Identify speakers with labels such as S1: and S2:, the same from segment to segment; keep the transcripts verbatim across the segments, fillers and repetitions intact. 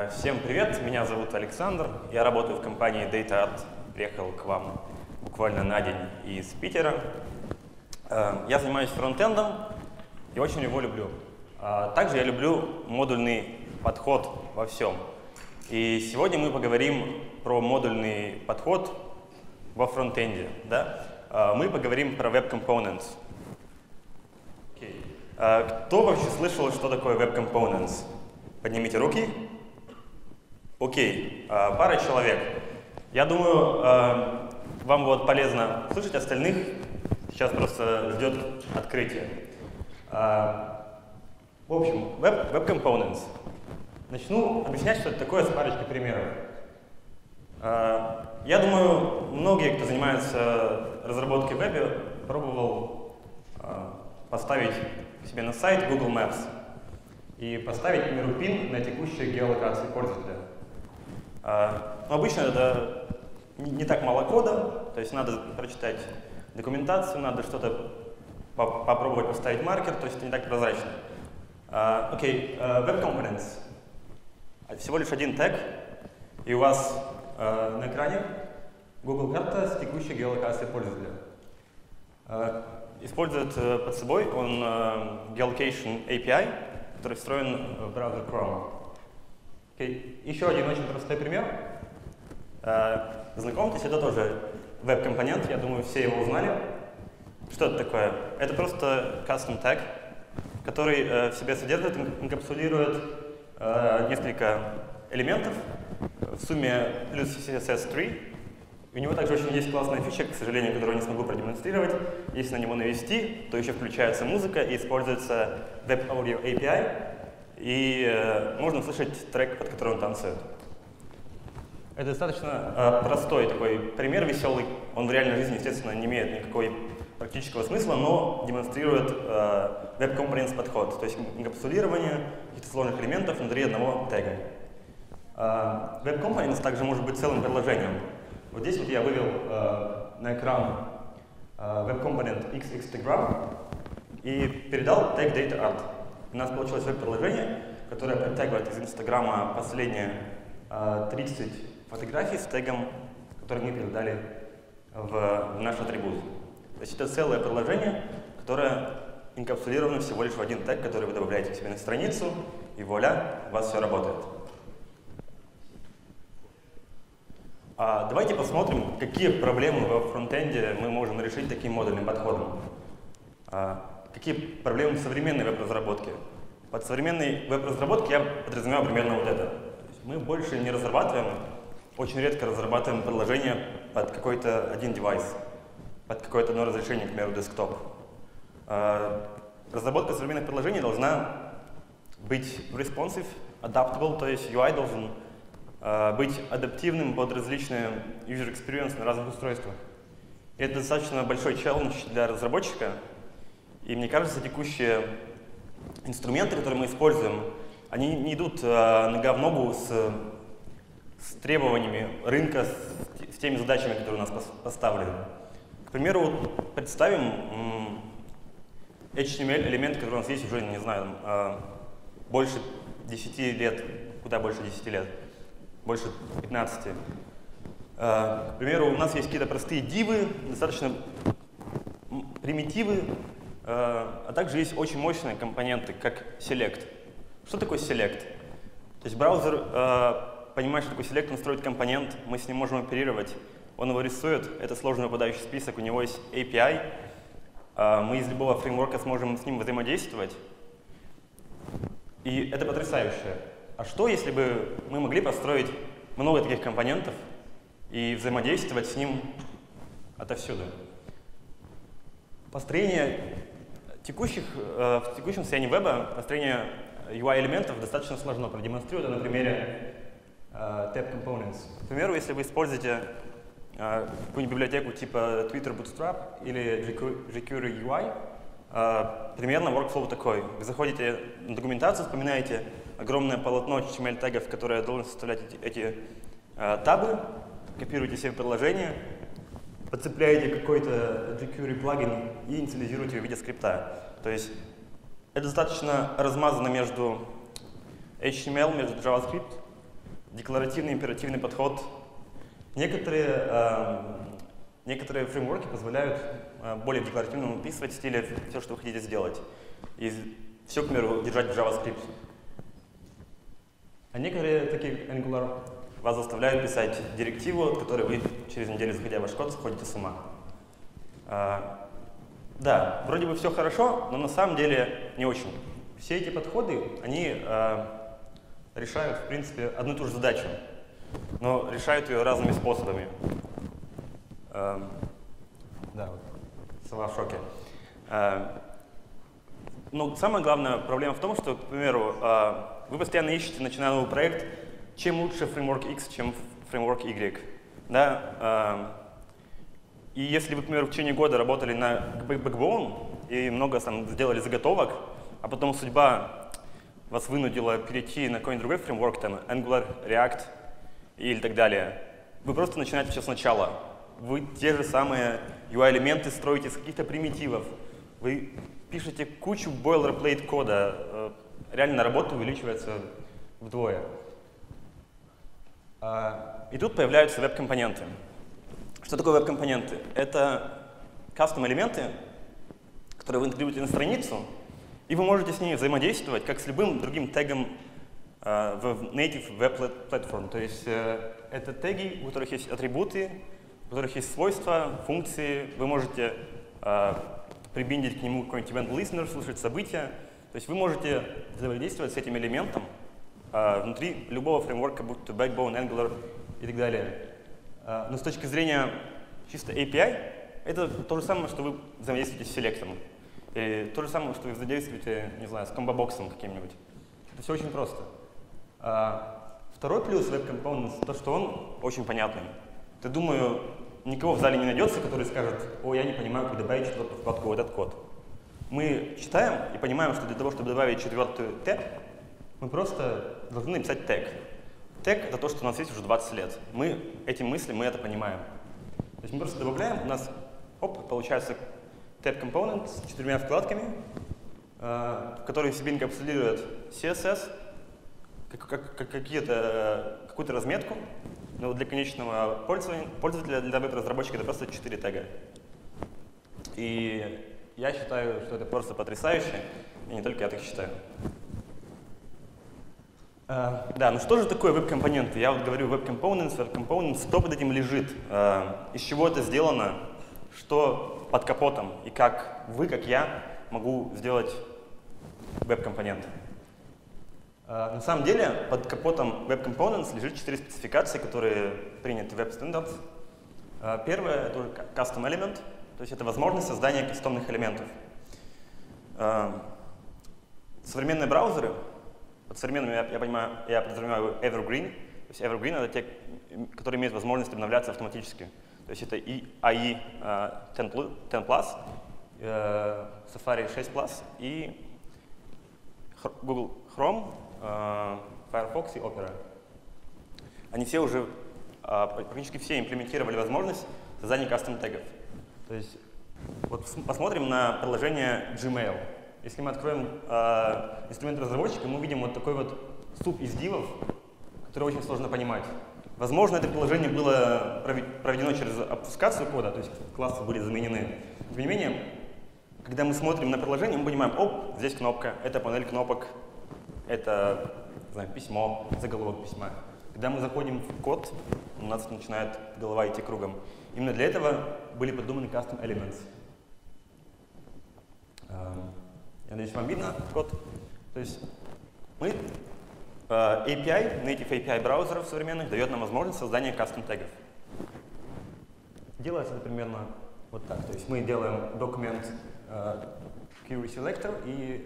S1: Всем привет, меня зовут Александр, я работаю в компании DataArt, приехал к вам буквально на день из Питера. Я занимаюсь фронтендом и очень его люблю. Также я люблю модульный подход во всем. И сегодня мы поговорим про модульный подход во фронтенде. Да? Мы поговорим про Web Components. Okay. Кто вообще слышал, что такое Web Components? Поднимите руки. Окей, okay. Пара человек. Я думаю, вам будет полезно слышать остальных. Сейчас просто ждет открытие. В общем, Web, Web Components. Начну объяснять, что это такое, с парочкой примеров. Я думаю, многие, кто занимается разработкой в вебе, пробовал поставить себе на сайт Google Maps и поставить, к примеру, пин на текущей геолокации пользователя. Но обычно это не так мало кода, то есть надо прочитать документацию, надо что-то по попробовать поставить маркер, то есть это не так прозрачно. Окей, okay. uh, Web Components. Всего лишь один тег, и у вас uh, на экране Google карта с текущей геолокацией пользователя. Uh, использует uh, под собой он uh, Geolocation эй пи ай, который встроен в браузер Chrome. Okay. Еще один очень простой пример. Uh, знакомьтесь, это тоже веб-компонент, я думаю, все его узнали. Что это такое? Это просто custom tag, который uh, в себе содержит, инкапсулирует uh, несколько элементов, в сумме плюс си эс эс три. У него также очень есть классная фича, к сожалению, которую не смогу продемонстрировать. Если на него навести, то еще включается музыка и используется Web Audio эй пи ай, и uh, можно услышать трек, под который он танцует. Это достаточно uh, простой такой пример, веселый. Он в реальной жизни, естественно, не имеет никакой практического смысла, но демонстрирует uh, Web Components подход, то есть инкапсулирование каких-то сложных элементов внутри одного тега. Uh, Web Components также может быть целым приложением. Вот здесь вот я вывел uh, на экран uh, Web Component xxtgraph и передал тег DataArt. У нас получилось веб-приложение, которое подтягивает из Инстаграма последние uh, тридцать фотографий с тегом, который мы передали в, в наш атрибут. То есть это целое приложение, которое инкапсулировано всего лишь в один тег, который вы добавляете к себе на страницу, и вуаля, у вас все работает. А давайте посмотрим, какие проблемы во фронтенде мы можем решить таким модульным подходом. А какие проблемы в современной веб-разработке? Под современной веб-разработкой я подразумеваю примерно вот это. То есть мы больше не разрабатываем, очень редко разрабатываем приложение под какой-то один девайс, под какое-то одно разрешение, к примеру, десктоп. А разработка современных приложений должна быть responsive, adaptable, то есть ю ай должен Uh, быть адаптивным под различные user experience на разных устройствах. И это достаточно большой челлендж для разработчика. И мне кажется, текущие инструменты, которые мы используем, они не идут uh, нога в ногу с, с требованиями рынка, с, с теми задачами, которые у нас пос поставлены. К примеру, вот представим эйч ти эм эль-элемент, который у нас есть уже, не знаю, uh, больше десяти лет, куда больше десяти лет. Больше пятнадцати. К примеру, у нас есть какие-то простые дивы, достаточно примитивы, а также есть очень мощные компоненты, как select. Что такое select? То есть браузер понимает, что такое select, он строит компонент, мы с ним можем оперировать, он его рисует, это сложно выпадающий список, у него есть эй пи ай, мы из любого фреймворка сможем с ним взаимодействовать, и это потрясающе. А что, если бы мы могли построить много таких компонентов и взаимодействовать с ним отовсюду? Построение текущих, э, в текущем состоянии веба, построение ю ай-элементов достаточно сложно. Продемонстрирую это на примере э, Tab Components. К примеру, если вы используете э, какую-нибудь библиотеку типа Twitter Bootstrap или jQuery ю ай, э, примерно workflow такой. Вы заходите на документацию, вспоминаете огромное полотно эйч ти эм эль-тегов, которое должен составлять эти, эти э, табы, копируете себе приложение, подцепляете какой-то jQuery плагин и инициализируете его в виде скрипта. То есть это достаточно размазано между эйч ти эм эл, между JavaScript, декларативный императивный подход. Некоторые, э, некоторые фреймворки позволяют э, более декларативно описывать в стиле все, что вы хотите сделать. И все, к примеру, держать в JavaScript. А некоторые, такие Angular, вас заставляют писать директиву, от которой вы через неделю, заходя в ваш код, сходите с ума. А, да, вроде бы все хорошо, но на самом деле не очень. Все эти подходы, они а, решают, в принципе, одну и ту же задачу, но решают ее разными способами. А, да, вот, сова в шоке. А, но самая главная проблема в том, что, к примеру, а, вы постоянно ищете, начиная новый проект, чем лучше фреймворк X, чем фреймворк Y. Да? И если вы, к примеру, в течение года работали на Backbone и много там сделали заготовок, а потом судьба вас вынудила перейти на какой-нибудь другой фреймворк, там Angular, React или так далее, вы просто начинаете все сначала. Вы те же самые ю ай-элементы строите из каких-то примитивов. Вы пишете кучу boilerplate кода. Реально работа увеличивается вдвое. И тут появляются веб-компоненты. Что такое веб-компоненты? Это кастом-элементы, которые вы интегрируете на страницу, и вы можете с ними взаимодействовать, как с любым другим тегом uh, в native web platform. То есть uh, это теги, у которых есть атрибуты, у которых есть свойства, функции. Вы можете uh, прибиндить к нему какой-нибудь event listener, слушать события. То есть вы можете взаимодействовать с этим элементом uh, внутри любого фреймворка, будь то Backbone, Angular и так далее. Uh, но с точки зрения чисто эй пи ай, это то же самое, что вы взаимодействуете с селектором. Или то же самое, что вы взаимодействуете, не знаю, с комбо-боксом каким-нибудь. Это все очень просто. Uh, второй плюс Web Components — то, что он очень понятный. Я думаю, никого в зале не найдется, который скажет: «О, я не понимаю, как добавить четвертую вкладку в этот код». Мы читаем и понимаем, что для того, чтобы добавить четвертую тег, мы просто должны написать тег. Тег — это то, что у нас есть уже двадцать лет. Мы этим мыслим, мы это понимаем. То есть мы просто добавляем, у нас, оп, получается tab component с четырьмя вкладками, э, которые в себе инкапсулируют си эс эс, как, как, как какие-то, какую-то разметку, но для конечного пользователя, для веб-разработчика это просто четыре тега. И я считаю, что это просто потрясающе, и не только я так считаю. Uh, да, ну что же такое веб-компоненты? Я вот говорю Web Components, Web Components, что под этим лежит, uh, из чего это сделано, что под капотом, и как вы, как я, могу сделать веб-компонент. Uh, на самом деле, под капотом Web Components лежит четыре спецификации, которые приняты в Web Standards. Uh, первое — это Custom Element, то есть это возможность создания кастомных элементов. Uh, современные браузеры, под современными, я, я понимаю, я подразумеваю Evergreen. То есть Evergreen — это те, которые имеют возможность обновляться автоматически. То есть это и эй ай десять плюс, Safari шесть плюс и Google Chrome, Firefox и Opera. Они все уже, практически все имплементировали возможность создания кастом-тегов. То есть вот посмотрим на приложение Gmail. Если мы откроем э, инструмент разработчика, мы увидим вот такой вот суп из дивов, который очень сложно понимать. Возможно, это приложение было проведено через обфускацию кода, то есть классы были заменены. Тем не менее, когда мы смотрим на приложение, мы понимаем: оп, здесь кнопка, это панель кнопок, это, не знаю, письмо, заголовок письма. Когда мы заходим в код, у нас начинает голова идти кругом. Именно для этого были придуманы Custom Elements. Я надеюсь, вам видно код. То есть мы, uh, эй пи ай, native эй пи ай браузеров современных дает нам возможность создания кастом-тегов. Делается это примерно вот так. То есть мы делаем документ uh, query selector и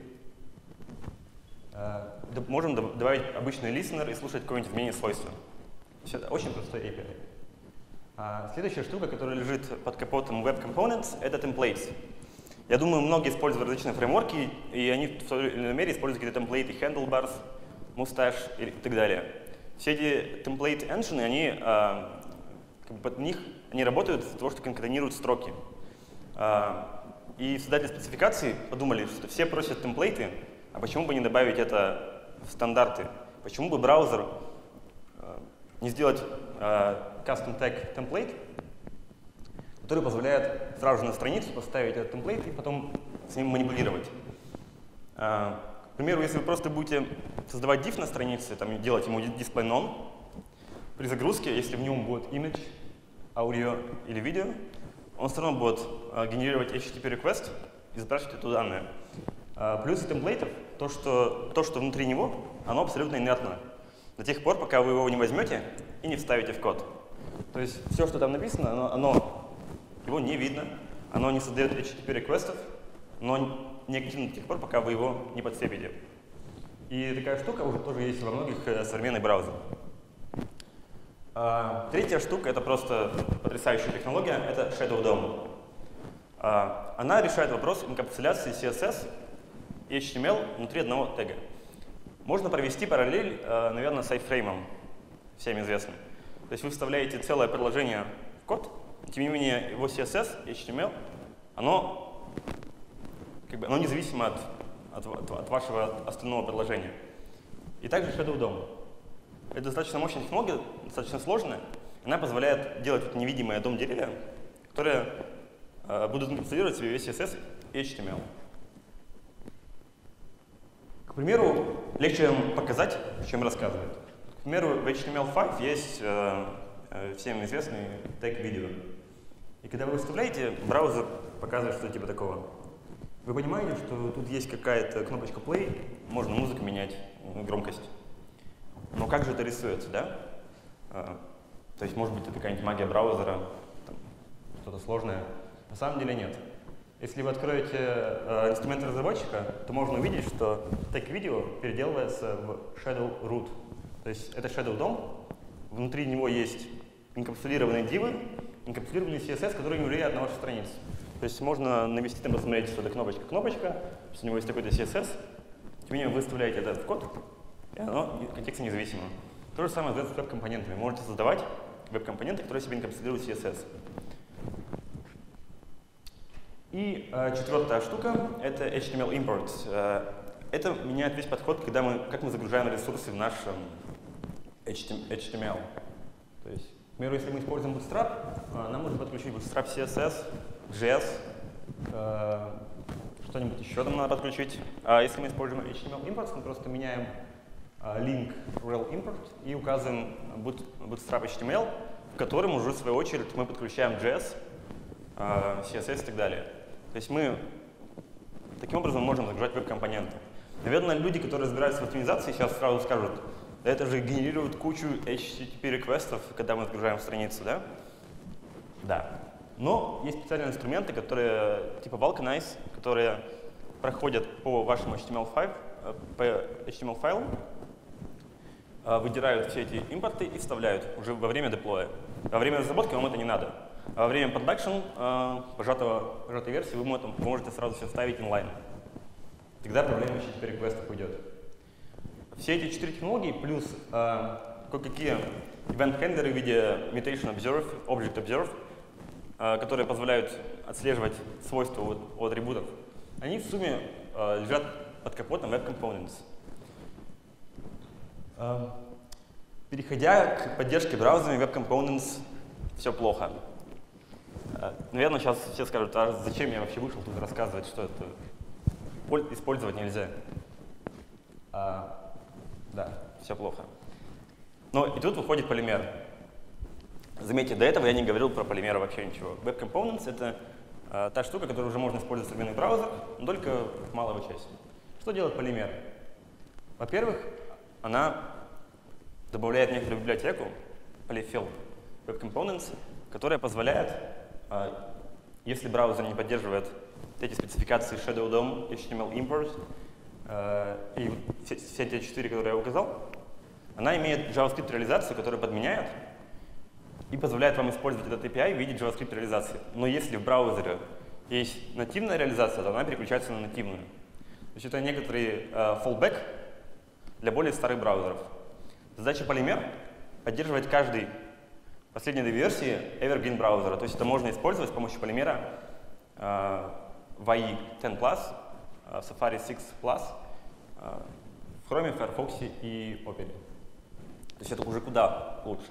S1: uh, можем добавить обычный listener и слушать какое-нибудь изменение свойства. То есть это очень простой эй пи ай. Uh, следующая штука, которая лежит под капотом Web Components, это templates. Я думаю, многие используют различные фреймворки, и они в той или иной мере используют какие-то темплейты, handlebars, mustache и так далее. Все эти template engine, они, а, как бы под них, они работают из-за того, что конкатенируют строки. А, и создатели спецификации подумали, что все просят темплейты, а почему бы не добавить это в стандарты? Почему бы браузер а, не сделать э, custom tag template, который позволяет сразу же на страницу поставить этот темплейт и потом с ним манипулировать. Э, к примеру, если вы просто будете создавать div на странице, там, делать ему display none, при загрузке, если в нем будет image, аудио или видео, он все равно будет э, генерировать эйч ти ти пи request и запрашивать эту данные. Э, плюсы темплейтов, то что, то, что внутри него, оно абсолютно инертно. До тех пор, пока вы его не возьмете и не вставите в код. То есть все, что там написано, оно, оно его не видно, оно не создает эйч ти ти пи реквестов, но не активно до тех пор, пока вы его не подцепите. И такая штука уже тоже есть во многих э, современных браузерах. А, третья штука — это просто потрясающая технология, это Shadow дом. А, она решает вопрос инкапсуляции си эс эс и эйч ти эм эл внутри одного тега. Можно провести параллель, э, наверное, с iframe, всем известным. То есть вы вставляете целое предложение в код, тем не менее его си эс эс и эйч ти эм эл, оно, как бы, оно независимо от, от, от, от вашего остального предложения. И также Shadow дом. Это достаточно мощная технология, достаточно сложная. Она позволяет делать вот невидимые дом-деревья, которые э, будут инкапсулировать в себе весь си эс эс и эйч ти эм эл. К примеру, легче вам показать, чем рассказывать. К примеру, в эйч ти эм эл пять есть э, э, всем известный тег видео. И когда вы выставляете, браузер показывает что-то типа такого. Вы понимаете, что тут есть какая-то кнопочка play, можно музыку менять, громкость. Но как же это рисуется, да? Э, то есть, может быть, это какая-нибудь магия браузера, что-то сложное. На самом деле нет. Если вы откроете э, инструмент разработчика, то можно увидеть, что тег видео переделывается в shadow root. То есть это shadow дом, внутри него есть инкапсулированные дивы, инкапсулированный си эс эс, который не влияет на вашу страницу. То есть можно навести там, посмотреть, что это кнопочка-кнопочка, у него есть такой-то си эс эс, тем не менее вы вставляете это в код, и оно контекстно независимо. То же самое с веб-компонентами. Вы можете создавать веб-компоненты, которые себе инкапсулируют си эс эс. И э, четвертая штука — это эйч ти эм эл import. Э, это меняет весь подход, когда мы, как мы загружаем ресурсы в наш эйч ти эм эл. То есть, к примеру, если мы используем Bootstrap, э, нам нужно подключить Bootstrap си эс эс, джей эс, э, что-нибудь еще нам надо подключить. А если мы используем эйч ти эм эл import, мы просто меняем э, link rel import и указываем Bootstrap эйч ти эм эл, в котором уже, в свою очередь, мы подключаем джей эс, э, си эс эс и так далее. То есть мы таким образом можем загружать веб-компоненты. Наверное, люди, которые разбираются в оптимизации, сейчас сразу скажут, да это же генерирует кучу эйч ти ти пи реквестов, когда мы загружаем страницу, да? Да. Но есть специальные инструменты, которые типа Vulcanize, которые проходят по вашему эйч ти эм эл пять, по эйч ти эм эл файлу, выдирают все эти импорты и вставляют уже во время деплоя. Во время разработки вам это не надо. Во время production э, пожатого, пожатой версии вы, вы можете сразу все ставить инлайн. Тогда проблема эйч ти ти пи реквестов уйдет. Все эти четыре технологии плюс э, кое-какие event-хендлеры в виде mutation observe, object observe, э, которые позволяют отслеживать свойства от, от атрибутов, они в сумме э, лежат под капотом Web Components. Э, переходя к поддержке браузерами Web Components, все плохо. Наверное, сейчас все скажут, а зачем я вообще вышел тут рассказывать, что это использовать нельзя. А, да, все плохо. Но и тут выходит полимер. Заметьте, до этого я не говорил про полимеры вообще ничего. Web Components — это а, та штука, которую уже можно использовать в современных браузерах, но только в малой части. Что делает полимер? Во-первых, она добавляет некоторую библиотеку, polyfill Web Components, которая позволяет, если браузер не поддерживает эти спецификации Shadow дом, эйч ти эм эл import и все, все эти четыре, которые я указал, она имеет JavaScript реализацию, которая подменяет и позволяет вам использовать этот эй пи ай в виде JavaScript реализации. Но если в браузере есть нативная реализация, то она переключается на нативную. То есть это некоторый uh, fallback для более старых браузеров. Задача Polymer — поддерживать каждый последней версии Evergreen браузера. То есть это можно использовать с помощью полимера uh, в эй и десять плюс, uh, Safari шесть плюс, uh, в Chrome, Firefox и Opera. То есть это уже куда лучше.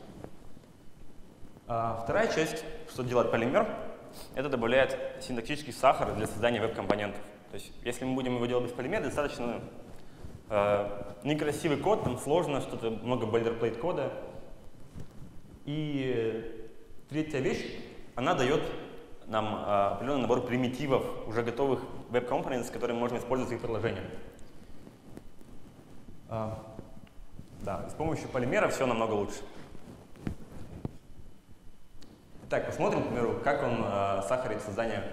S1: А вторая часть, что делает полимер, это добавляет синтаксический сахар для создания веб-компонентов. То есть если мы будем его делать без полимера, достаточно э, некрасивый код, там сложно, что-то много boilerplate кода. И третья вещь, она дает нам э, определенный набор примитивов, уже готовых веб-компонентов, с которыми можно использовать их приложения. А, да, с помощью полимера все намного лучше. Итак, посмотрим, к примеру, как он э, сахарит создание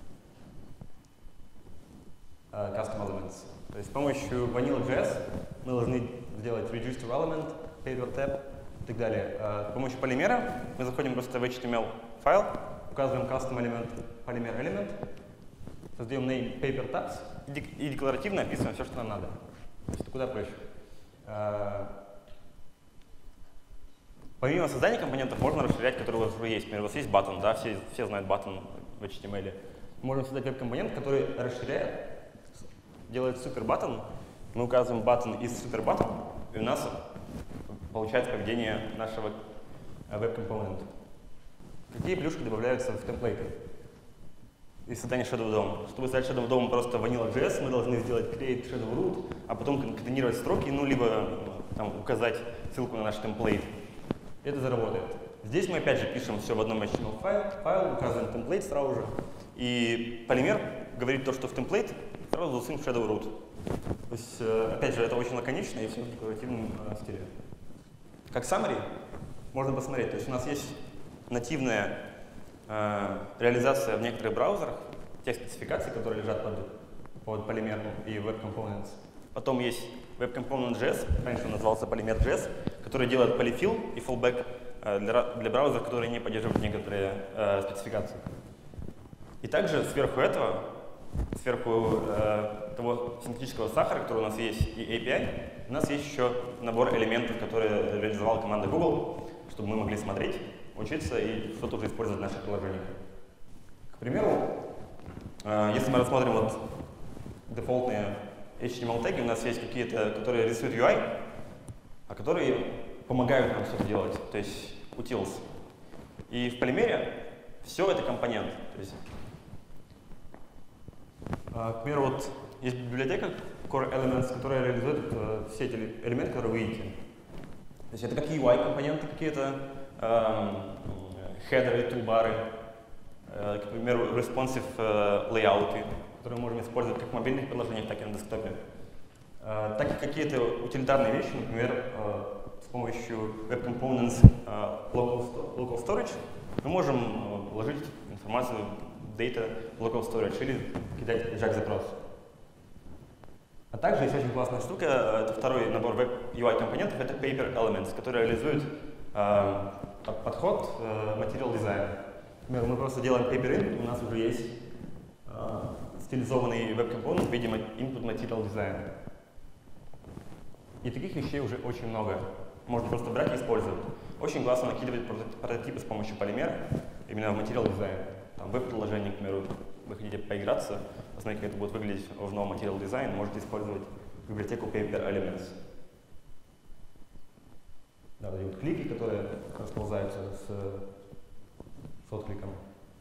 S1: э, custom elements. То есть с помощью Vanilla.js мы должны сделать reduce to element, paper tab и так далее. Э, с помощью полимера мы заходим просто в эйч ти эм эл файл, указываем custom element, polymer element, создаем name paper tabs и, и декларативно описываем все, что нам надо. То есть куда проще. Э, Помимо создания компонентов можно расширять, которые у вас уже есть. Например, у вас есть button, да, все, все знают button в эйч ти эм эл. Можем создать веб-компонент, который расширяет, делает супер button. Мы указываем button из супер button, и у нас получается поведение нашего веб-компонента. Какие плюшки добавляются в темплейты и создание Shadow дом? Чтобы создать Shadow дом просто Vanilla.js, мы должны сделать create shadow root, а потом конкатенировать строки, ну, либо там, указать ссылку на наш темплейт. Это заработает. Здесь мы опять же пишем все в одном эйч ти эм эл файл, файл, указываем темплейт сразу же. И полимер говорит то, что в темплейт, сразу засунем в shadow root. То есть, опять же, это очень лаконично и все в декларативном стиле. Как summary можно посмотреть. То есть у нас есть нативная э, реализация в некоторых браузерах, тех спецификаций, которые лежат под, под полимер и Web Components. Потом есть Web Component.js, раньше он назывался Polymer.js, который делает полифил и fallback э, для, для браузеров, которые не поддерживают некоторые э, спецификации. И также сверху этого, сверху э, того синтетического сахара, который у нас есть, и эй пи ай, у нас есть еще набор элементов, которые реализовала команда Google, чтобы мы могли смотреть, учиться и что-то уже использовать в наших приложениях. К примеру, э, если мы рассмотрим вот дефолтные эйч ти эм эл-теги, у нас есть какие-то, которые рисуют ю ай, а которые помогают нам что-то делать, то есть utils. И в полимере все это компонент. То есть, э, к примеру, вот есть библиотека Core Elements, которая реализует э, все эти элементы, которые вы видите. То есть это как ю ай-компоненты какие-то, э, хедеры, тулбары, э, к примеру, responsive э, лейауты, которые мы можем использовать как в мобильных приложениях, так и на десктопе. Uh, так и какие-то утилитарные вещи, например, uh, с помощью Web Components uh, local, local Storage мы можем uh, вложить информацию data в local storage или кидать джак-запрос. А также есть очень классная штука, это второй набор Web ю ай-компонентов, это Paper Elements, который реализует uh, подход uh, Material Design. Например, мы просто делаем Paper Input, у нас уже есть uh, стилизованный веб-компонент в виде Input Material Design. И таких вещей уже очень много. Можно просто брать и использовать. Очень классно накидывать прототипы с помощью полимера, именно в Material Design. Там веб-приложение, к примеру, вы хотите поиграться, посмотреть, как это будет выглядеть в новом Material Design, можете использовать библиотеку Paper Elements. Да, вот эти вот клики, которые расползаются с, с откликом.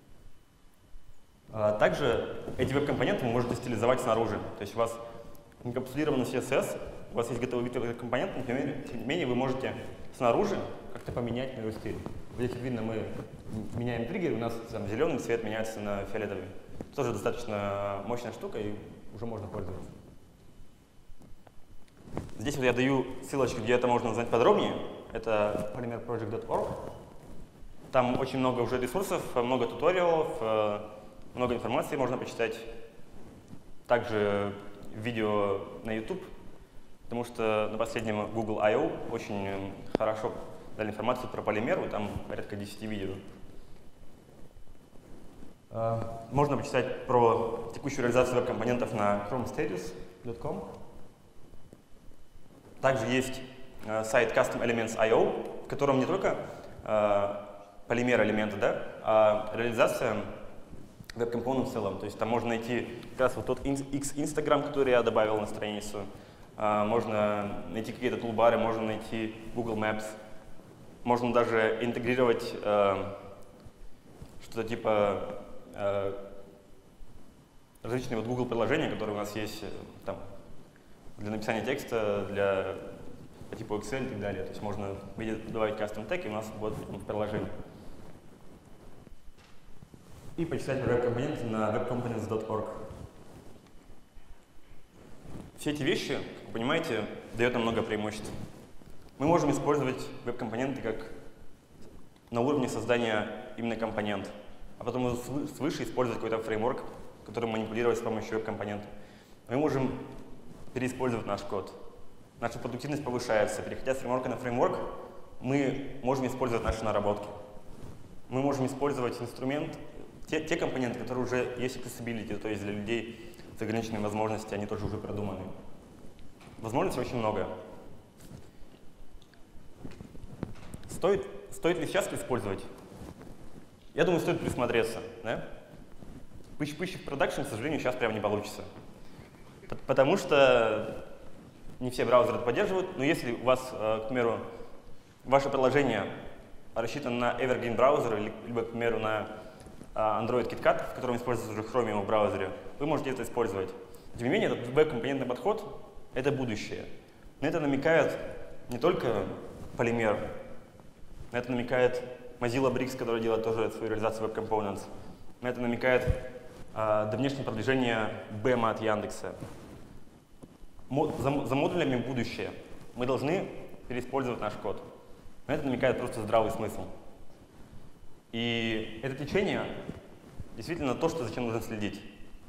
S1: А также эти веб-компоненты вы можете стилизовать снаружи. То есть у вас инкапсулированный си эс эс, у вас есть готовый вид компонент, но тем не менее вы можете снаружи как-то поменять его стиль. Вот здесь видно, мы меняем триггер, у нас там зеленый цвет меняется на фиолетовый. Тоже достаточно мощная штука и уже можно пользоваться. Здесь вот я даю ссылочку, где это можно узнать подробнее. Это polymer project точка орг. Там очень много уже ресурсов, много туториалов, много информации можно почитать. Также видео на YouTube, потому что на последнем Google I O очень хорошо дали информацию про полимер, и там порядка десяти видео. Можно почитать про текущую реализацию веб-компонентов на chrome status точка com. Также есть сайт custom elements точка ай о, в котором не только полимер элементы, да, а реализация веб-компонент в целом. То есть там можно найти как раз вот тот X Instagram, который я добавил на страницу, а, можно найти какие-то тулбары, можно найти Google Maps, можно даже интегрировать а, что-то типа а, различные вот Google приложения, которые у нас есть там, для написания текста, для по типу Excel и так далее. То есть можно добавить custom tag, и у нас будет в приложении. И почитать про веб-компоненты на web components точка org. Все эти вещи, как вы понимаете, дают нам много преимуществ. Мы можем использовать веб-компоненты как на уровне создания именно компонент, а потом свыше использовать какой-то фреймворк, которым манипулировать с помощью веб-компонентов. Мы можем переиспользовать наш код. Наша продуктивность повышается. Переходя с фреймворка на фреймворк, мы можем использовать наши наработки. Мы можем использовать инструмент, те, те компоненты, которые уже есть accessibility, то есть для людей с ограниченными возможностями, они тоже уже продуманы. Возможностей очень много. Стоит, стоит ли сейчас использовать? Я думаю, стоит присмотреться. Да? Пыщ-пыщ в продакшн, к сожалению, сейчас прям не получится. Потому что не все браузеры это поддерживают, но если у вас, к примеру, ваше приложение рассчитано на Evergreen браузер, либо, к примеру, на Android KitKat, в котором используется уже Chromium в браузере, вы можете это использовать. Тем не менее, этот веб-компонентный подход — это будущее. На это намекает не только Polymer, на это намекает Mozilla Bricks, который делает тоже свою реализацию Web Components. На это намекает а, до внешнего продвижения би и эм от Яндекса. Мо, за, за модулями будущее. Мы должны переиспользовать наш код. На это намекает просто здравый смысл. И это течение действительно то, что, зачем нужно следить.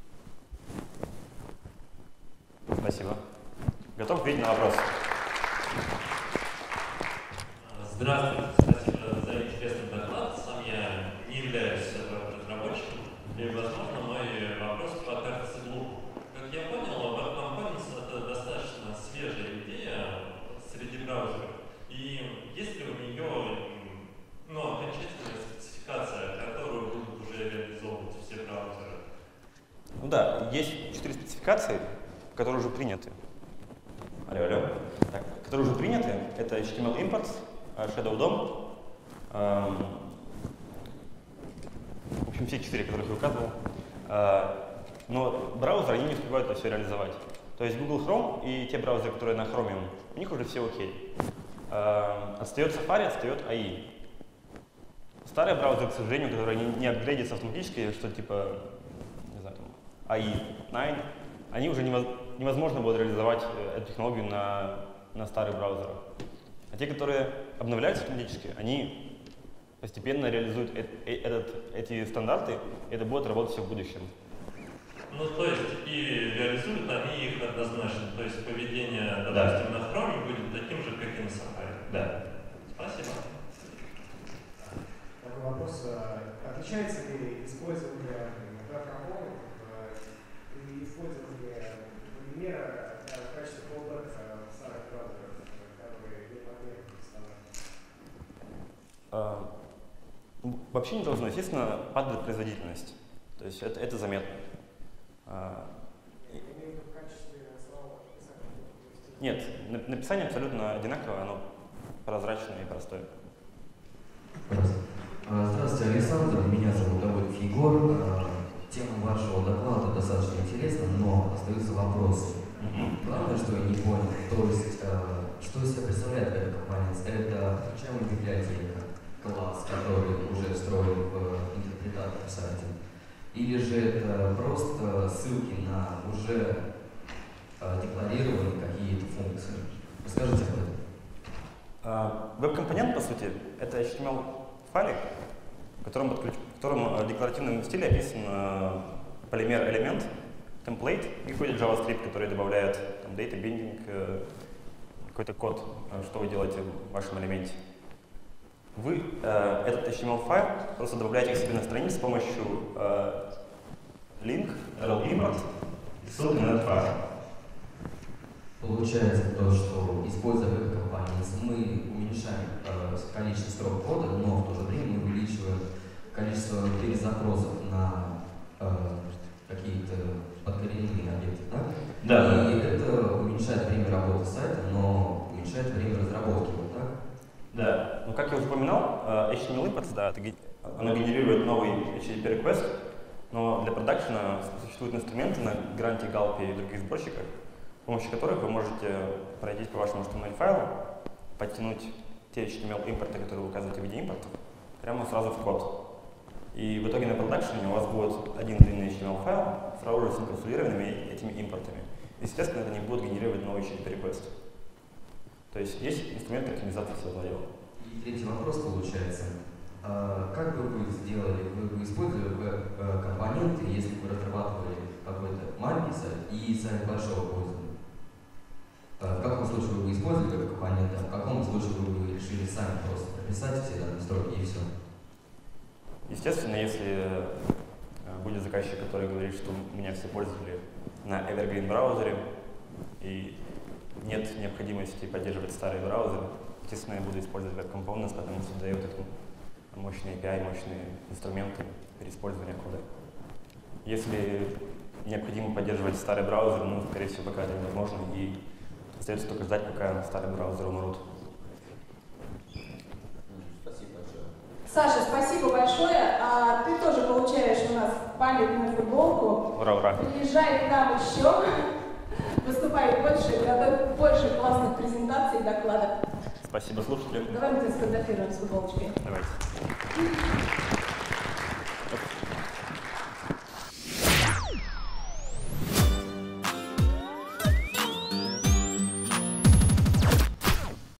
S1: Спасибо. Готов ответить на вопрос?
S2: Здравствуйте, спасибо за интересный доклад. Сам я не являюсь разработчиком, и, возможно, мой вопрос покажется глупым. Как я понял, Web Components — это достаточно свежая идея среди браузеров. И есть ли у нее ну, окончательная спецификация, которую будут уже реализовывать все браузеры?
S1: Ну да, есть четыре спецификации, которые уже приняты. Алло, алло. Так, которые уже приняты. Это эйч ти эм эл Imports, Shadow дом. Эм, в общем, все четыре, которых я указывал. Э, но браузеры, они не успевают это все реализовать. То есть Google Chrome и те браузеры, которые на Chromium, у них уже все окей. Э, отстает Safari, отстает эй и. Старые браузеры, к сожалению, которые не, не апгрейдятся автоматически, что типа, не знаю, там, эй и девять, они уже невозможно будет реализовать эту технологию на, на старых браузерах. А те, которые обновляются автоматически, они постепенно реализуют э э этот, эти стандарты, и это будет работать все в будущем.
S2: Ну, то есть, и реализуют они их однозначно. То есть, поведение, допустим, да. на Chrome будет таким же, как и на Safari.
S1: Да.
S2: Спасибо.
S3: Такой вопрос. Отличается ли использование веб-компонентов и использование полимера в качестве callback старых браузеров, которые не поддерживают стандарт?
S1: Вообще не должно. Естественно, падает производительность. То есть это, это заметно. Нет, написание абсолютно одинаковое, оно прозрачное и простое.
S4: Здравствуйте, Александр. Меня зовут Давыдов Егор. Тема вашего доклада достаточно интересна, но остаются вопросы. Главное, что я не понял, то есть, что из себя представляет эта компания? Это включаемая библиотека, класс, который уже встроен в интерпретатор в сайте, или же это просто ссылки на уже декларированные какие-то функции? Расскажите об этом.
S1: Веб-компонент, по сути, это эйч ти эм эл-файлик, в котором, подключ... в котором в декларативном стиле описан полимер элемент, темплейт и какой-то JavaScript, который добавляет там, data binding, какой-то код, что вы делаете в вашем элементе. Вы э, этот эйч ти эм эл-файл просто добавляете к себе на страницу с помощью э, link, rel-import и ссылки на этот файл.
S4: Получается то, что, используя веб-компании, мы уменьшаем э, количество строк кода, но в то же время мы увеличиваем количество перезапросов на э, какие-то подкоренные объекты, да?
S1: Да.
S4: И это уменьшает время работы
S1: как я уже упоминал, э, эйч ти эм эл imports, да, это, ге- оно генерирует новый эйч ти ти пи request, но для продакшена существуют инструменты на Granty, Gulp и других сборщиках, с помощью которых вы можете пройтись по вашему эйч ти эм эль-файлу, подтянуть те эйч ти эм эл-импорты, которые вы указываете в виде импортов, прямо сразу в код. И в итоге на продакшене у вас будет один длинный эйч ти эм эл-файл, сразу же с инкапсулированными этими импортами. Естественно, это не будет генерировать новый эйч ти ти пи request. То есть есть инструменты оптимизации всего дела.
S4: И третий вопрос получается. А как бы вы сделали, вы бы использовали веб-компоненты, если бы вы разрабатывали какой-то маленький сайт и сайт большого пользователя? А в каком случае вы бы использовали веб-компоненты, а в каком случае вы бы решили сами просто прописать все данные строки и все?
S1: Естественно, если э, будет заказчик, который говорит, что у меня все пользователи на Evergreen браузере и нет необходимости поддерживать старые браузеры, естественно, я буду использовать Web Components, потому что дает этому мощные эй пи ай, мощные инструменты переиспользования кода. Если необходимо поддерживать старый браузер, ну, скорее всего, пока это невозможно, и остается только ждать, пока старые браузеры умрут.
S5: Спасибо большое.
S6: Саша, спасибо большое. А ты тоже получаешь у нас памятную футболку.
S1: Ура, ура!
S6: Приезжай к нам еще. Выступай больше, готовь больше классных презентаций и докладов.
S1: Спасибо, слушатели.
S6: Давай мы тебя сфотографируем с футболочкой.
S1: Давайте.